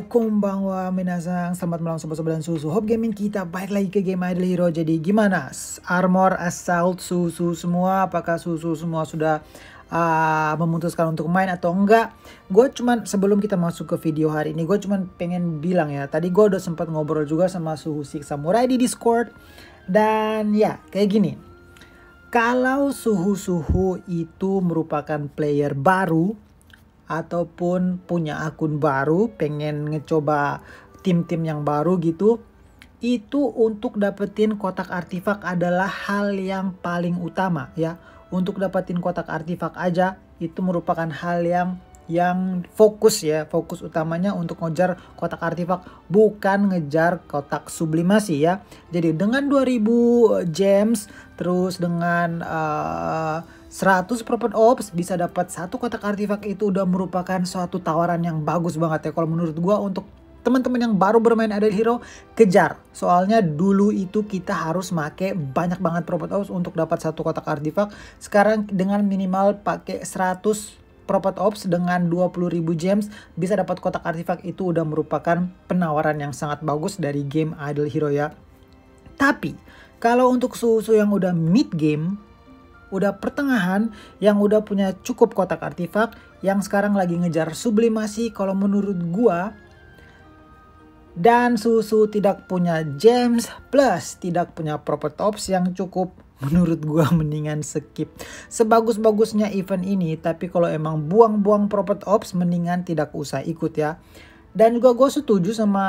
Konbanwa minasang, selamat malam sobat-sobat dan susu. Hope gaming kita balik lagi ke game Idle Hero. Jadi gimana? Armor, Assault, susu semua. Apakah susu semua sudah memutuskan untuk main atau enggak? Gue cuman sebelum kita masuk ke video hari ini, gue cuman pengen bilang ya. Tadi gue udah sempat ngobrol juga sama Suhu Six Samurai di Discord. Dan ya kayak gini. Kalau Suhu itu merupakan player baru ataupun punya akun baru, pengen ngecoba tim-tim yang baru gitu, itu untuk dapetin kotak artifak adalah hal yang paling utama ya. Untuk dapetin kotak artifak aja itu merupakan hal yang fokus ya, fokus utamanya untuk ngejar kotak artifak, bukan ngejar kotak sublimasi ya. Jadi dengan 2000 gems terus dengan 100 profit ops bisa dapat satu kotak artifak, itu udah merupakan suatu tawaran yang bagus banget ya kalau menurut gua. Untuk teman-teman yang baru bermain Idle Hero, kejar. Soalnya dulu itu kita harus make banyak banget profit ops untuk dapat satu kotak artifak. Sekarang dengan minimal pakai 100 profit ops dengan 20.000 gems bisa dapat kotak artifak, itu udah merupakan penawaran yang sangat bagus dari game Idle Hero ya. Tapi kalau untuk susu yang udah mid game, udah pertengahan, yang udah punya cukup kotak artifak, yang sekarang lagi ngejar sublimasi, kalau menurut gua, dan susu tidak punya gems plus tidak punya profit ops yang cukup, menurut gua mendingan skip. Sebagus-bagusnya event ini, tapi kalau emang buang-buang profit ops, mendingan tidak usah ikut ya. Dan juga gua setuju sama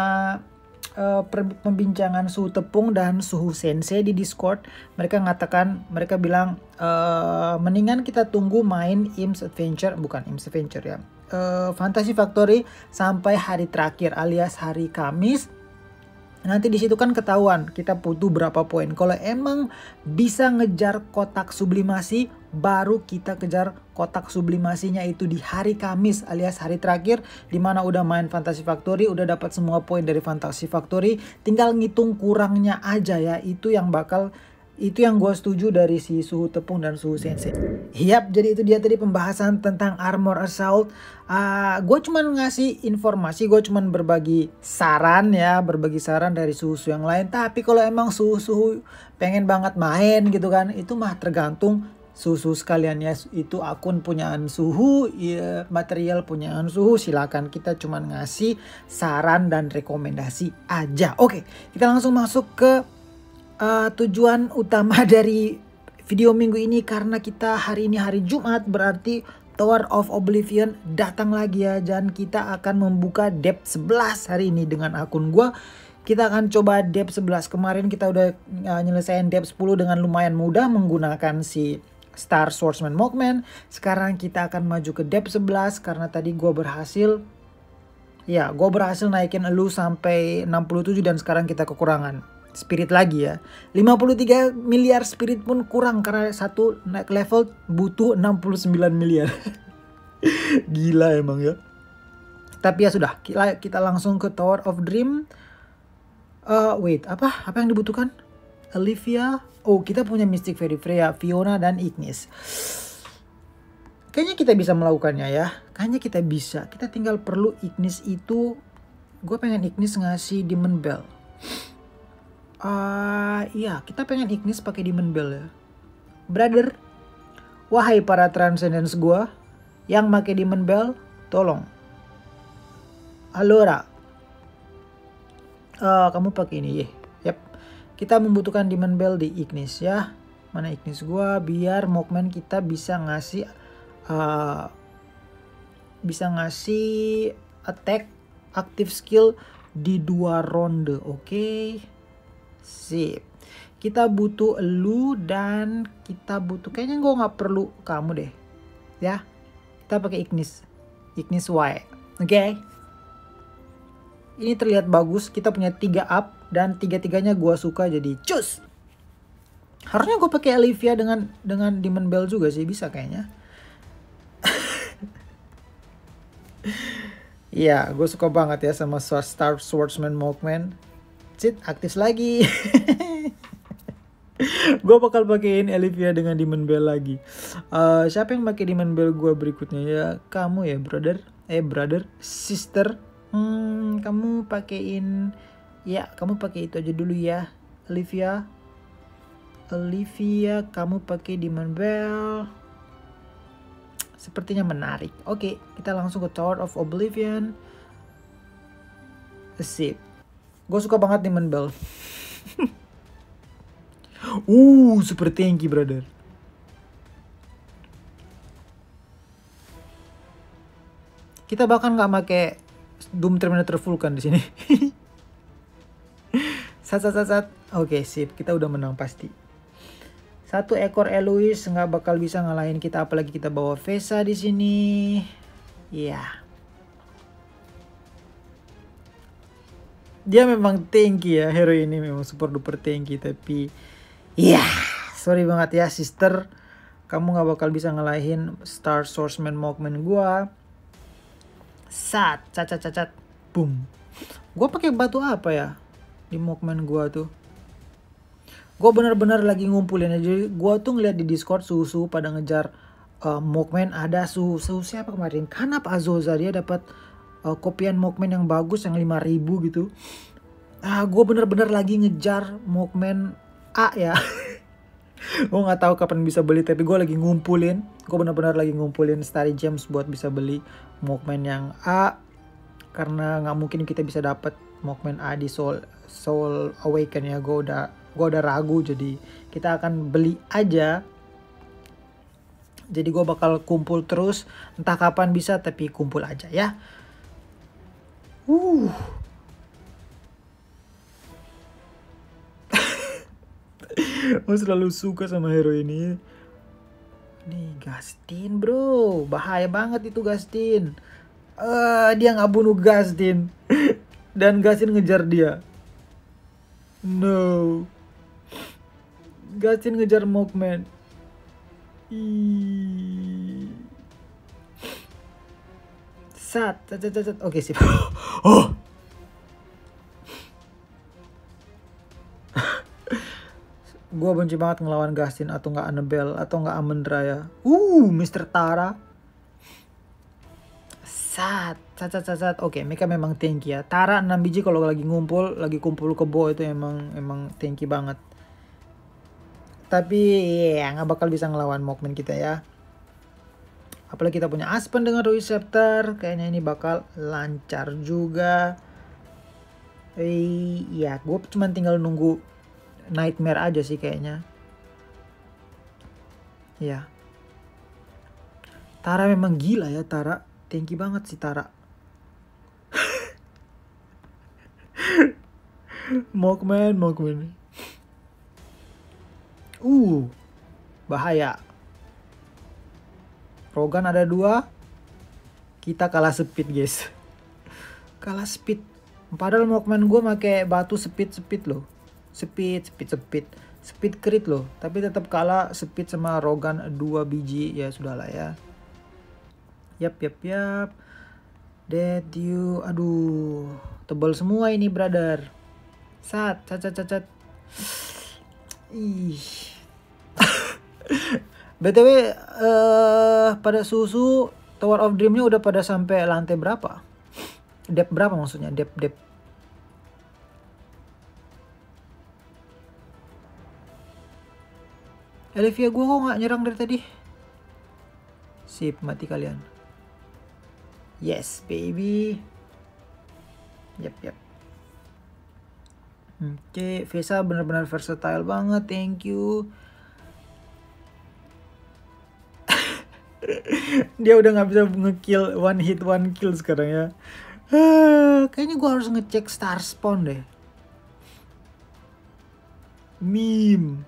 pembincangan Suhu Tepung dan Suhu Sensei di Discord. Mereka bilang mendingan kita tunggu main Imps Adventure, bukan Imps Adventure ya, Fantasy Factory sampai hari terakhir alias hari Kamis. Nanti di situ kan ketahuan kita butuh berapa poin. Kalau emang bisa ngejar kotak sublimasi, baru kita kejar kotak sublimasinya itu di hari Kamis alias hari terakhir, dimana udah main Fantasy Factory, udah dapat semua poin dari Fantasy Factory, tinggal ngitung kurangnya aja ya. Itu yang gue setuju dari si Suhu Tepung dan Suhu Sensei. Yap, jadi itu dia tadi pembahasan tentang Armor Assault. Gue cuman ngasih informasi, gue cuman berbagi saran ya, berbagi saran dari suhu-suhu yang lain. Tapi kalau emang suhu-suhu pengen banget main gitu kan, itu mah tergantung suhu sekalian ya. Itu akun punyaan Suhu, ya, material punyaan Suhu, silakan. Kita cuman ngasih saran dan rekomendasi aja. Oke, kita langsung masuk ke tujuan utama dari video minggu ini. Karena kita hari ini hari Jumat, berarti Tower of Oblivion datang lagi ya. Dan kita akan membuka depth 11 hari ini dengan akun gua. Kita akan coba depth 11. Kemarin kita udah nyelesain depth 10 dengan lumayan mudah menggunakan si Star Swordsman Mogman. Sekarang kita akan maju ke depth 11 karena tadi gua berhasil naikin elu sampai 67 dan sekarang kita kekurangan spirit lagi ya. 53 miliar spirit pun kurang karena satu naik level butuh 69 miliar. Gila emang ya. Tapi ya sudah, kita langsung ke Tower of Dream. Wait, apa yang dibutuhkan? Olivia. Oh, kita punya Mystic Fairy Freya, Fiona dan Ignis. Kayaknya kita bisa melakukannya ya. Kayaknya kita bisa. Kita tinggal perlu Ignis itu. Gue pengen Ignis ngasih Demon Bell. Iya, kita pengen Ignis pakai Demon Bell ya. Brother, wahai para Transcendence gua yang pakai Demon Bell, tolong. Alora, kamu pakai ini ya. Yap, kita membutuhkan Demon Bell di Ignis ya. Mana Ignis gua, biar Mogman kita bisa ngasih attack active skill di 2 ronde. Oke. Sip. Kita butuh elu dan kita butuh, kayaknya gue nggak perlu kamu deh ya. Kita pakai Ignis Y. Oke. Ini terlihat bagus. Kita punya 3 up dan 3-3-nya gue suka, jadi cus. Harusnya gue pakai Olivia dengan Demon Bell juga sih, bisa kayaknya. Iya, gue suka banget ya sama Star Swordsman Mogman. Aktif lagi. Gue bakal pakein Olivia dengan Demon Bell lagi. Siapa yang pakai Demon Bell gue berikutnya ya? Kamu ya, brother, sister. Kamu pakein, ya kamu pakai itu aja dulu ya, Olivia. Kamu pakai Demon Bell. Sepertinya menarik. Oke, kita langsung ke Tower of Oblivion. Sip. Gue suka banget Demon Bell. Super tanky, brother. Kita bahkan nggak pakai Doom Terminator Vulcan di sini. Sat. Oke, sip. Kita udah menang pasti. 1 ekor Eloise nggak bakal bisa ngalahin kita, apalagi kita bawa Vesa di sini. Iya. Dia memang tanky ya, hero ini memang super duper tanky, tapi iya, sorry banget ya sister. Kamu nggak bakal bisa ngalahin Star Swordsman Mogman gua. Cat. Boom. Gua pakai batu apa ya di Mogman gua tuh? Gua bener-bener lagi ngumpulin aja. Gua tuh ngeliat di Discord susu pada ngejar Mogman. Ada susu siapa kemarin? Kanap Azoza, dia dapat kopian Mogman yang bagus yang 5.000 gitu. Gua bener-bener lagi ngejar Mogman A ya. Gue nggak tahu kapan bisa beli, tapi gue lagi ngumpulin. Gue benar-benar lagi ngumpulin Starry Gems buat bisa beli Mogman yang A, karena nggak mungkin kita bisa dapat Mogman A di Soul Awaken ya. Gue udah ragu, jadi kita akan beli aja. Jadi gue bakal kumpul terus, entah kapan bisa, tapi kumpul aja ya. Gue selalu suka sama hero ini. Nih Gastin bro, bahaya banget itu Gastin. Dia nggak bunuh Gastin. Dan Gastin ngejar dia. No. Gastin ngejar Mogman. Sat. Oke sip. Oh. Gue benci banget ngelawan Gastin atau nggak Annabelle atau nggak Amandra ya. Mr. Tara. Sat. Oke, mereka memang tanky ya. Tara 6 biji kalau lagi kumpul kebo itu emang tanky banget. Tapi ya nggak bakal bisa ngelawan Mogman kita ya. Apalagi kita punya Aspen dengan Ruin Scepter, kayaknya ini bakal lancar juga. Ya, gue cuma tinggal nunggu Nightmare aja sih kayaknya. Ya. Tara memang gila ya, Tara. Tanky banget sih Tara. Mogman. Bahaya. Rogan ada 2. Kita kalah speed, guys. Kalah speed. Padahal Mogman gue pakai batu speed loh. Speed crit loh, tapi tetap kalah speed sama Rogan 2 biji. Ya sudahlah ya. Yap. That you, aduh, tebal semua ini brother. Cat. Ih. BTW pada susu Tower of Dream-nya udah pada sampai lantai berapa? Depth berapa maksudnya? Depth. Olivia gue kok gak nyerang dari tadi? Sip, mati kalian. Yes, baby. Yap. Oke, Vesa benar-benar versatile banget. Thank you. Dia udah gak bisa nge-kill one kill sekarang ya. Kayaknya gue harus ngecek Star Spawn deh. Meme.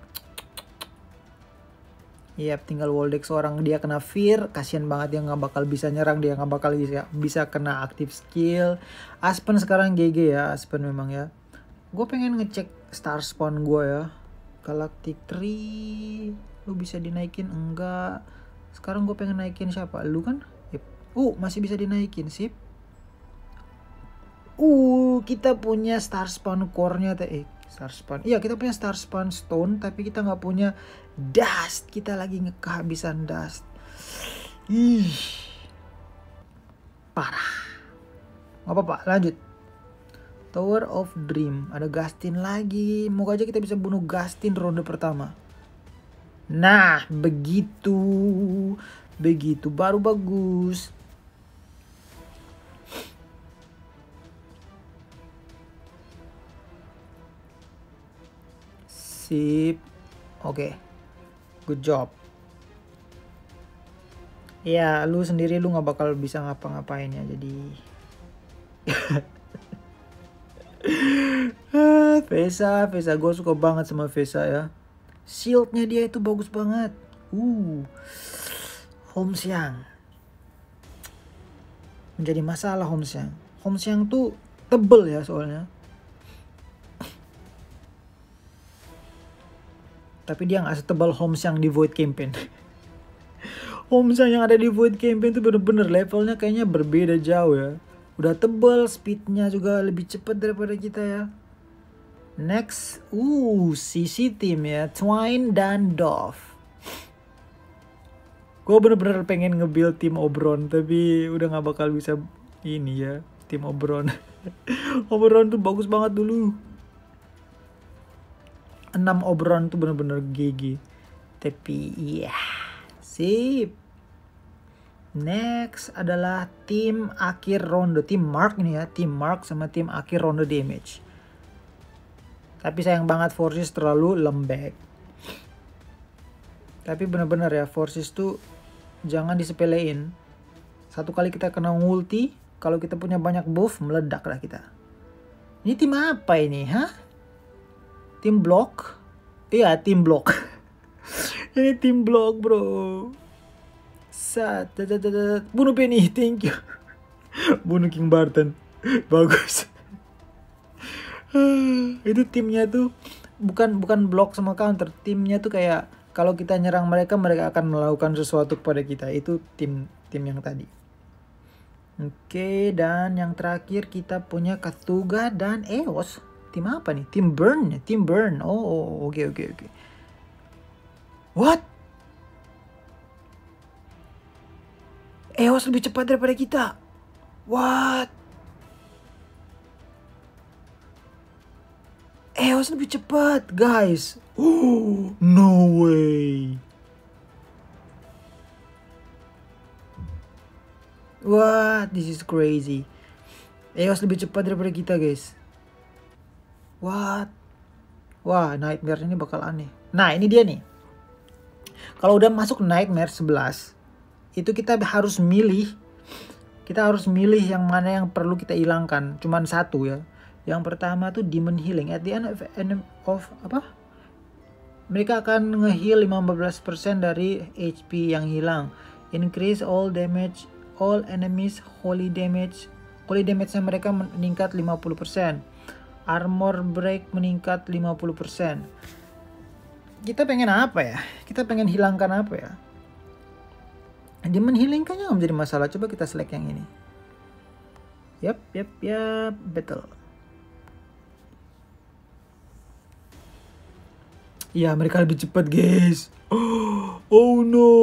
Yap, tinggal Woldex seorang, dia kena fear, kasihan banget, dia nggak bakal bisa nyerang, dia nggak bakal bisa kena aktif skill. Aspen sekarang GG ya, Aspen memang ya. Gue pengen ngecek Star Spawn gue ya. Galactic Tree, lu bisa dinaikin enggak? Sekarang gue pengen naikin siapa? Lu kan? Yep. Masih bisa dinaikin, sip. Kita punya Star Spawn core-nya Star Spawn. Iya, kita punya Star Spawn Stone, tapi kita nggak punya Dust. Kita lagi kehabisan Dust. Parah. Nggak apa-apa, lanjut. Tower of Dream. Ada Gastin lagi. Moga aja kita bisa bunuh Gastin ronde pertama. Nah, begitu. Begitu baru bagus. Sip. Oke. Good job. Ya, lu sendiri lu nggak bakal bisa ngapa-ngapain ya, jadi. Vesa, gue suka banget sama Vesa ya. Shieldnya dia itu bagus banget. Homesiang. Menjadi masalah Homesiang. Homesiang tuh tebel ya soalnya. Tapi dia nggak setebal Homesiang di Void Campaign. Homesiang yang ada di Void Campaign tuh bener-bener levelnya kayaknya berbeda jauh ya. Udah tebel, speednya juga lebih cepat daripada kita ya. Next, CC team ya, Twine dan Dove. Gue bener-bener pengen nge-build tim Oberon, tapi udah gak bakal bisa ini ya, tim Oberon. Oberon tuh bagus banget dulu. 6 Oberon tuh bener-bener GG. Tapi iya, sip. Next adalah tim akhir ronde, tim Mark ini ya, tim Mark sama tim akhir ronde damage. Tapi sayang banget Forces terlalu lembek. Tapi bener-bener ya, Forces tuh jangan disepelein. Satu kali kita kena ulti, kalau kita punya banyak buff, meledak lah kita. Ini tim apa ini, hah? Tim block? Iya, tim block. Ini tim block, bro. Bunuh Penny, thank you. Bunuh King Barton. Bagus. Itu timnya tuh bukan block sama counter. Timnya tuh kayak kalau kita nyerang mereka akan melakukan sesuatu kepada kita. Itu tim yang tadi. Oke, dan yang terakhir kita punya Katuga dan Eos. Tim apa nih? Tim Burn. Tim Burn. Oh, oke. What? Eos lebih cepat daripada kita. What? Eos lebih cepat, guys. Oh, no way. What? This is crazy. Eos lebih cepat daripada kita, guys. What? Wah, Nightmare ini bakal aneh. Nah, ini dia nih. Kalau udah masuk Nightmare 11, itu kita harus milih. Kita harus milih yang mana yang perlu kita hilangkan. Cuman satu ya. Yang pertama tuh Demon Healing. At the end of apa? Mereka akan nge-heal 15% dari HP yang hilang. Increase all damage, all enemies holy damage. Holy damage-nya mereka meningkat 50%. Armor break meningkat 50%. Kita pengen apa ya? Kita pengen hilangkan apa ya? Demon Healing kayaknya nggak menjadi masalah. Coba kita select yang ini. Yap, betul. Ya, mereka lebih cepat, guys. Oh no.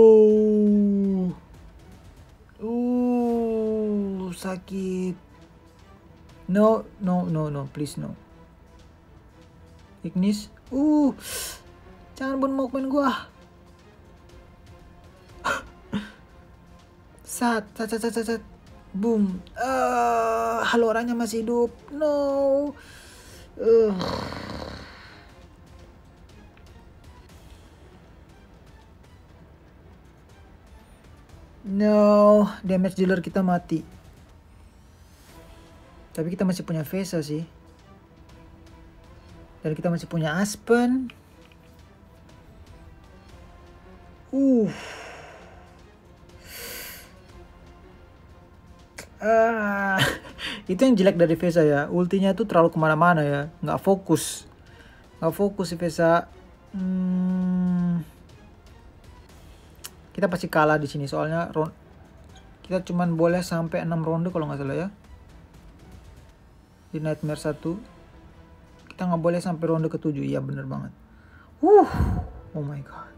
Sakit. No, please no. Ignis. Jangan bunuh Mokman gua. Sat. Boom. Halo, orangnya masih hidup. No. No, damage dealer kita mati. Tapi kita masih punya Vesa sih. Dan kita masih punya Aspen. Itu yang jelek dari Vesa ya. Ultinya tuh terlalu kemana-mana ya. Nggak fokus si Vesa. Kita pasti kalah di sini soalnya kita cuman boleh sampai 6 ronde kalau nggak salah ya. Di Nightmare 1 kita nggak boleh sampai ronde ke-7. Iya bener banget. Oh my god.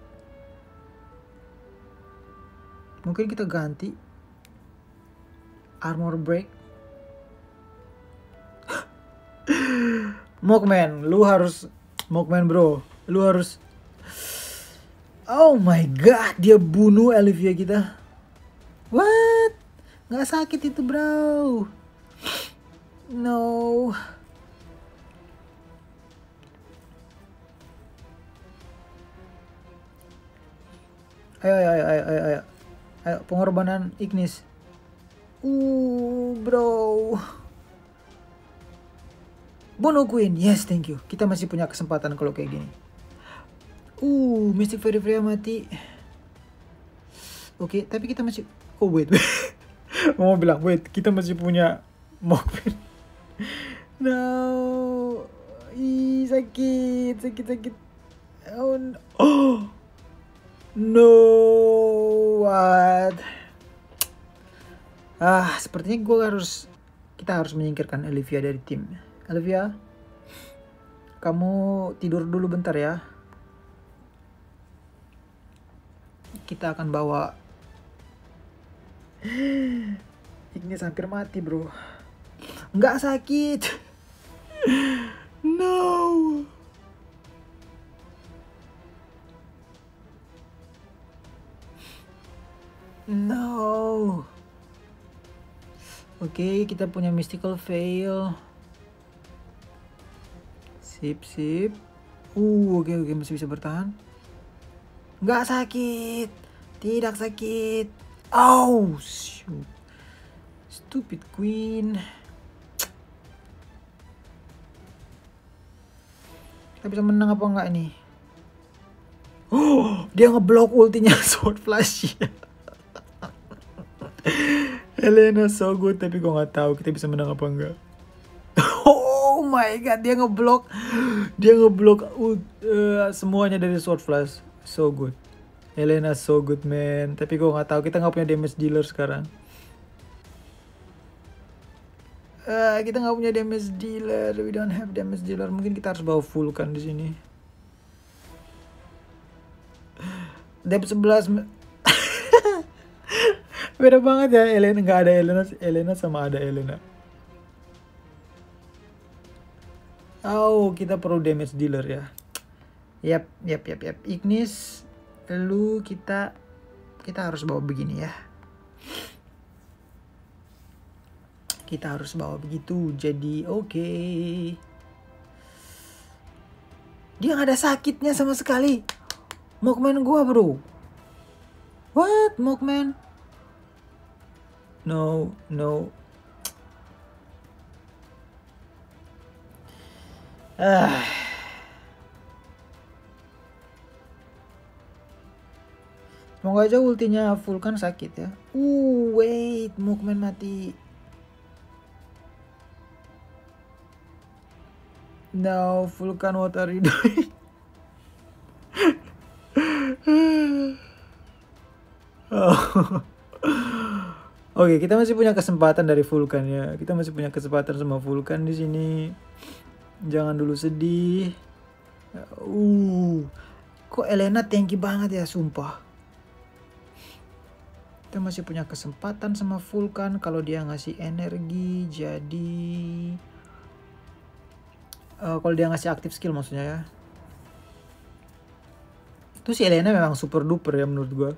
Mungkin kita ganti armor break. Mokman, lu harus Mokman bro, lu harus. Oh my god, dia bunuh Olivia kita. What? Nggak sakit itu bro. No. Ayo. Ayo, pengorbanan Ignis. Bro. Bunuh Queen. Yes, thank you. Kita masih punya kesempatan kalau kayak gini. Mystic Fairy Freya mati. Oke, tapi kita masih... Oh, wait. Mau bilang, wait. Kita masih punya Mokman. No. Sakit. Oh, no. Oh. No. What? Sepertinya kita harus menyingkirkan Olivia dari tim. Olivia, kamu tidur dulu bentar ya. Kita akan bawa. Ignis hampir mati bro. Nggak sakit. No. No. Oke, kita punya Mystical Veil. Sip. Oke, masih bisa bertahan. Nggak sakit. Tidak sakit. Oh, shoot. Stupid Queen. Kita bisa menang apa enggak nih? Oh, dia ngeblok ultinya Sword Flash. Helena so good, tapi gue nggak tahu kita bisa menang apa enggak. Oh my god, dia ngeblok semuanya dari Sword Flash. So good. Helena so good man, tapi gue nggak tahu, kita nggak punya damage dealer sekarang. Kita nggak punya damage dealer, we don't have damage dealer. Mungkin kita harus bawa Vulcan di sini. Depth 11. Beda banget ya, Elena nggak ada Elena sama ada Elena. Oh, kita perlu damage dealer ya. Yap. Ignis, lalu kita harus bawa begini ya. Kita harus bawa begitu, jadi oke. Dia nggak ada sakitnya sama sekali. Mokman gua bro. What, Mokman? No. Semoga aja ultinya Vulcan sakit ya. Wait, Mokman mati. No, Vulcan, what are you doing? Oke, kita masih punya kesempatan dari Vulcan ya. Kita masih punya kesempatan sama Vulcan di sini. Jangan dulu sedih. Kok Elena tanky banget ya, sumpah. Kita masih punya kesempatan sama Vulcan kalau dia ngasih energi. Jadi kalau dia ngasih aktif skill maksudnya ya. Itu si Elena memang super duper ya menurut gue.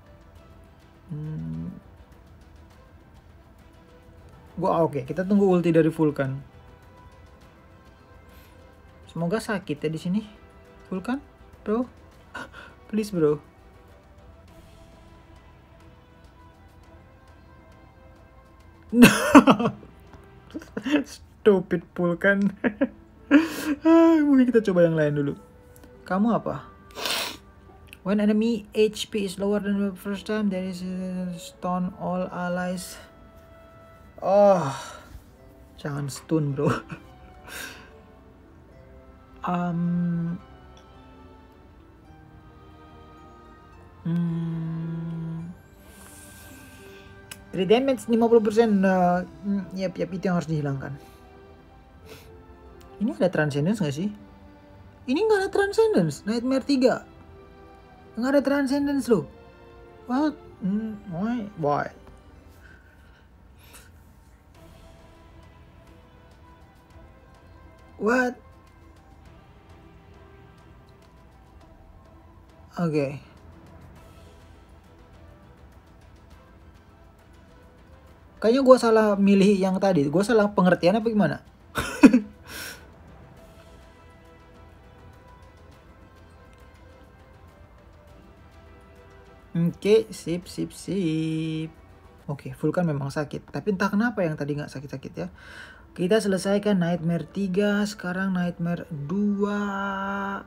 Oke, kita tunggu ulti dari Vulcan. Semoga sakit ya di sini. Vulcan, bro. Please, bro. Stupid Vulcan. Mungkin kita coba yang lain dulu. Kamu apa? When enemy HP is lower than the first time, there is a stun all allies. Oh, jangan stun bro. Damage 50%. Yap, itu yang harus dihilangkan. Ini ada Transcendence gak sih? Ini gak ada Transcendence. Nightmare 3 nggak ada Transcendence loh. What? Why? What? Oke. Kayaknya gue salah milih yang tadi. Gue salah pengertian apa gimana? Oke, sip. Oke, Vulkan memang sakit. Tapi entah kenapa yang tadi nggak sakit-sakit ya. Kita selesaikan Nightmare 3. Sekarang Nightmare 2.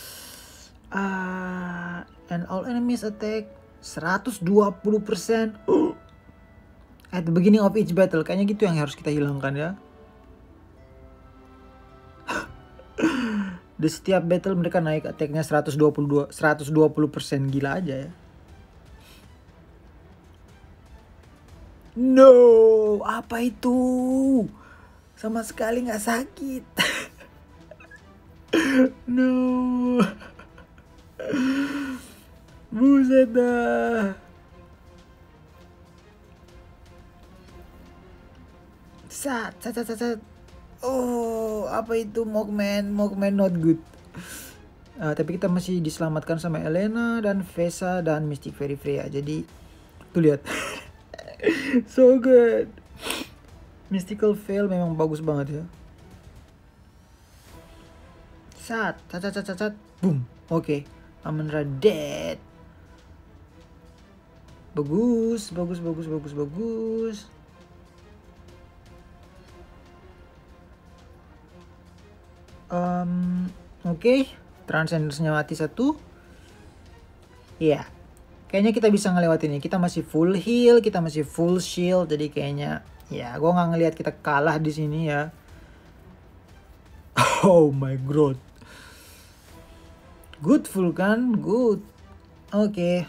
And all enemies attack 120% at the beginning of each battle. Kayaknya gitu yang harus kita hilangkan ya. Di setiap battle mereka naik attack-nya 120%. Gila aja ya. No, apa itu? Sama sekali nggak sakit. No. Buset dah. Sat. Oh, apa itu Mogman not good. Tapi kita masih diselamatkan sama Elena dan Vesa dan Mystic Fairy Freya. Jadi tuh lihat. So good. Mystical Veil memang bagus banget ya. Sat. Boom. Oke. Amunra dead. Bagus. Oke. Transcendersnya mati satu. Iya. Kayaknya kita bisa ngelewatin ini. Kita masih full heal, kita masih full shield. Jadi kayaknya ya gue nggak ngelihat kita kalah di sini ya. Oh my god. Good Vulkan, good. Oke.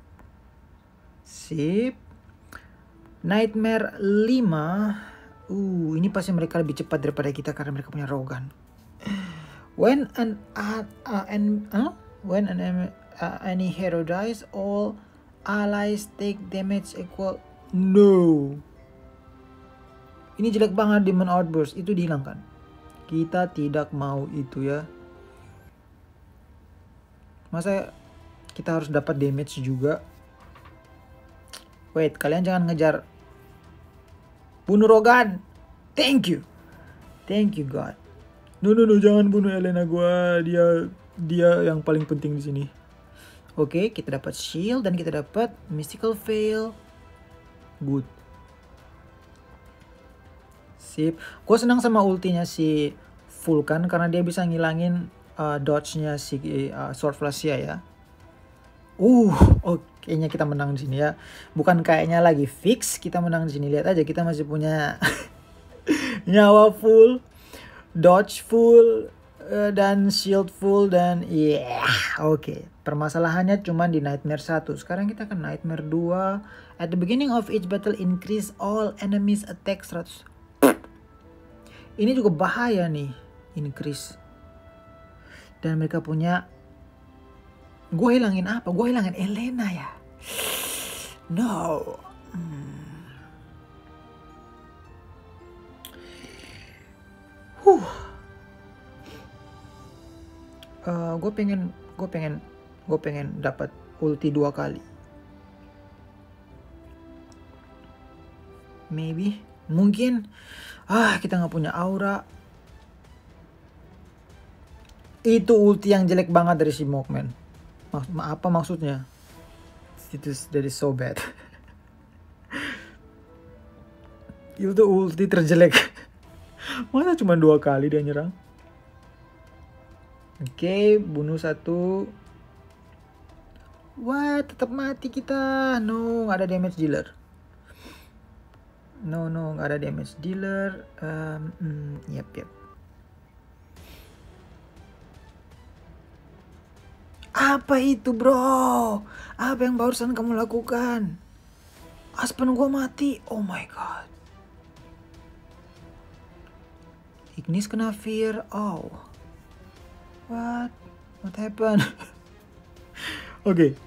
Sip. Nightmare 5. Ini pasti mereka lebih cepat daripada kita karena mereka punya Rogan. When any hero dies, all allies take damage equal. No. Ini jelek banget, Demon Outburst. Itu dihilangkan. Kita tidak mau itu ya. Masa kita harus dapat damage juga? Wait, kalian jangan ngejar. Bunuh Rogan. Thank you God. No, jangan bunuh Elena gua. Dia yang paling penting di sini. Oke, kita dapat shield dan kita dapat mystical veil. Good. Sip. Gue senang sama ultinya si Vulkan karena dia bisa ngilangin dodge-nya si Sword Flasia ya. Kayaknya kita menang di sini ya. Bukan kayaknya lagi fix kita menang di sini. Lihat aja kita masih punya nyawa full, dodge full, dan shield full dan oke. Permasalahannya cuma di Nightmare 1. Sekarang kita ke Nightmare 2. At the beginning of each battle increase all enemies attack 100. Ini juga bahaya nih, increase. Dan mereka punya. Gue hilangin apa? Gue hilangin Elena ya. No. Gue pengen dapat ulti 2 kali. Maybe, mungkin. Kita nggak punya aura. Itu ulti yang jelek banget dari si Mogman. Apa maksudnya? That is so bad. Itu ulti terjelek. Masa cuma 2 kali dia nyerang? Oke, bunuh 1. Wah, tetap mati kita. No, nggak ada damage dealer. No, nggak ada damage dealer. Yep. Apa itu, bro? Apa yang barusan kamu lakukan? Aspen gua mati. Oh my god. Ignis kena fear. Oh. What happened? Oke.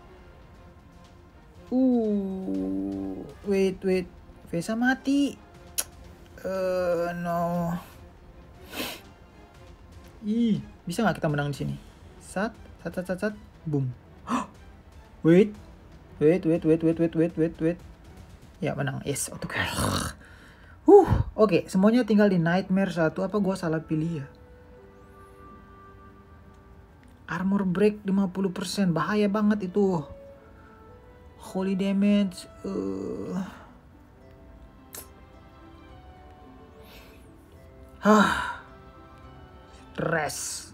Wait. Vesa mati. No. Ih, bisa nggak kita menang di sini? Sat, boom. Wait. Ya menang, yes, auto kill. Oke, semuanya tinggal di Nightmare 1. Apa gua salah pilih ya? Armor break 50%, bahaya banget itu. Holy damage. Stress.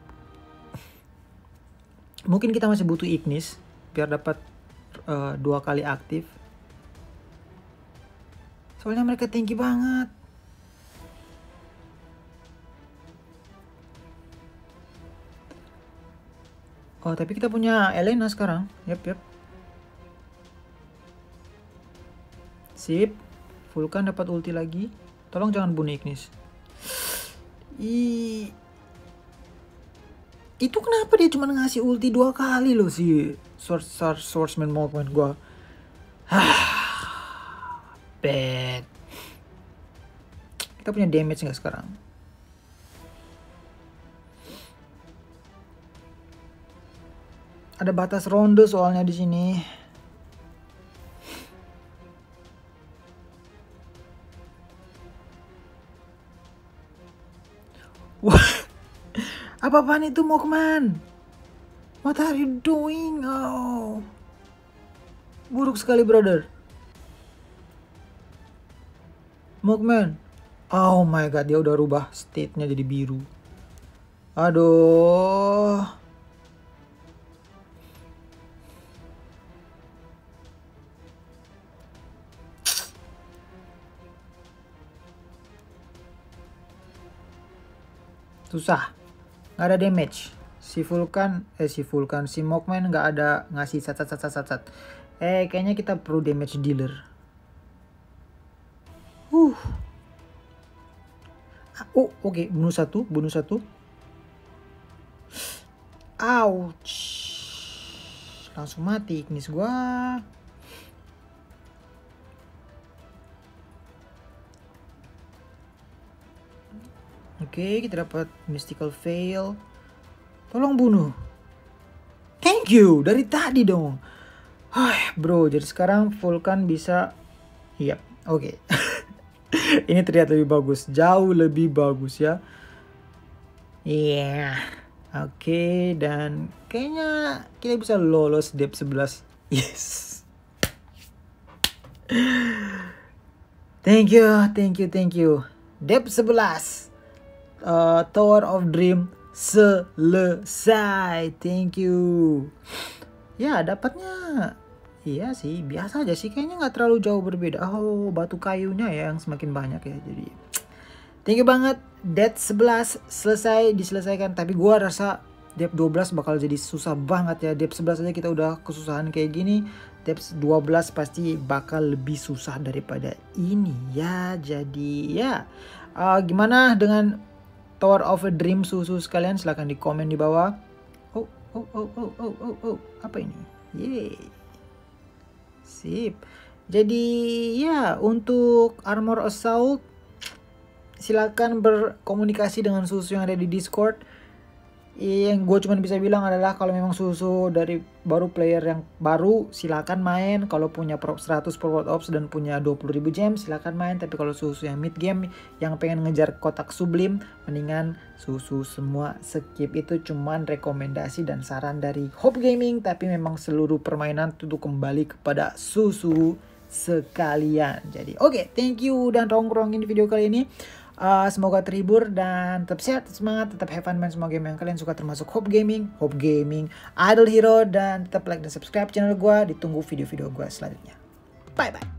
Mungkin kita masih butuh Ignis biar dapat 2 kali aktif. Soalnya mereka tinggi banget. Oh, tapi kita punya Elena sekarang. Yap. Sip. Vulkan dapat ulti lagi. Tolong jangan bunuh Ignis. Itu kenapa dia cuma ngasih ulti 2 kali loh si Swordsman Mogman gua. Bad. Kita punya damage nggak sekarang? Ada batas ronde soalnya di sini. Wah, apa-apaan itu Mogman? What are you doing? Oh, buruk sekali brother. Mogman. Oh my god, dia udah rubah state-nya jadi biru. Aduh. Susah. Nggak ada damage. Si Mogman nggak ada ngasih sat. Kayaknya kita perlu damage dealer. Oke, bunuh satu. Ouch. Langsung mati Ignis gua. Oke, kita dapat mystical veil. Tolong bunuh. Thank you, dari tadi dong. Bro, jadi sekarang Vulkan bisa. Yap, oke. Ini terlihat lebih bagus, jauh lebih bagus ya. Iya. Oke, dan kayaknya kita bisa lolos dep 11. Yes. Thank you. Dep 11. Tower of Dream selesai. Thank you. Ya, dapatnya iya sih, biasa aja sih, kayaknya nggak terlalu jauh berbeda. Oh, batu kayunya ya yang semakin banyak ya. Jadi thank you banget. Dep 11 diselesaikan, tapi gua rasa Dep 12 bakal jadi susah banget ya. Dep 11 aja kita udah kesusahan kayak gini, Dep 12 pasti bakal lebih susah daripada ini ya. Jadi ya, gimana dengan Tower of a Dream susu sekalian? Silahkan di komen di bawah. Oh, apa ini? Yeay. Sip. Jadi ya, untuk Armor Assault silakan berkomunikasi dengan susu yang ada di Discord. Yang gue cuma bisa bilang adalah kalau memang susu dari player yang baru, silakan main. Kalau punya 100 Forward Ops dan punya 20.000 gem, silakan main. Tapi kalau susu yang mid game yang pengen ngejar kotak sublim, mendingan susu semua skip. Itu cuman rekomendasi dan saran dari Hope Gaming, tapi memang seluruh permainan itu kembali kepada susu sekalian. Jadi oke, thank you dan nongkrongin di video kali ini. Semoga terhibur dan tetap sehat, semangat, tetap have fun main semua game yang kalian suka, termasuk Hope Gaming, Idle Hero, dan tetap like dan subscribe channel gue. Ditunggu video-video gue selanjutnya. Bye bye.